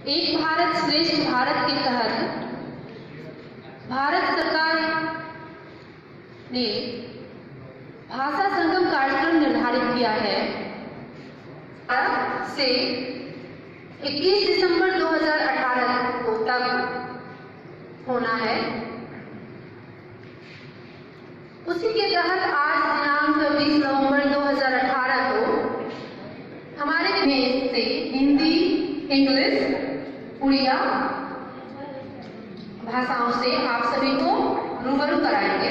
एक भारत श्रेष्ठ भारत के तहत भारत सरकार ने भाषा संगम कार्यक्रम निर्धारित किया है से 21 दिसंबर 2018 को तक होना है। उसी के तहत आज दिनांक 20 नवंबर 2018 को हमारे देश से हिंदी, इंग्लिश, उड़िया भाषाओं से आप सभी को रूबरू कराएंगे।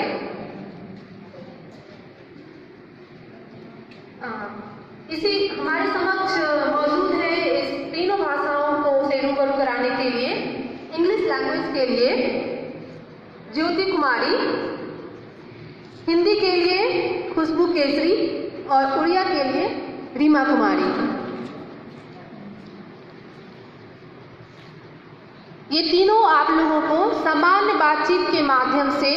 इसी हमारे समक्ष मौजूद है इस तीनों भाषाओं को से रूबरू कराने के लिए इंग्लिश लैंग्वेज के लिए ज्योति कुमारी, हिंदी के लिए खुशबू केसरी और उड़िया के लिए रीमा कुमारी। ये तीनों आप लोगों को सामान्य बातचीत के माध्यम से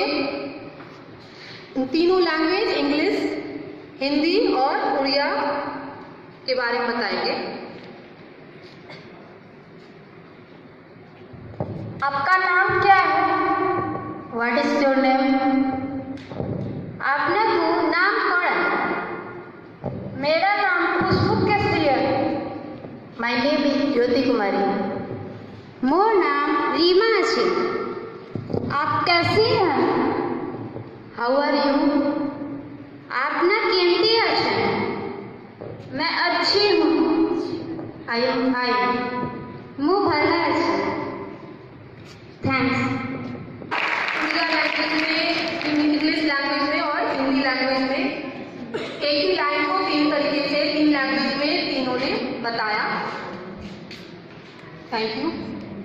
तीनों लैंग्वेज इंग्लिश, हिंदी और उड़िया के बारे में बताएंगे। आपका नाम क्या है? What is your name? आपने तो नाम पढ़ा। मेरा नाम खुशबू केसरी है। My name is Jyoti Kumari. मोर नाम रीमा है। आप कैसी हैं? How are you? आपने केमती है? मैं अच्छी हूँ। I am fine. मुँह भला है। थैंक्स। उड़िया लैंग्वेज में, इंग्लिश लैंग्वेज में और हिंदी लैंग्वेज में एक ही लाइन को तीन तरीके से तीन लैंग्वेज में तीनों ने बताया। Thank you.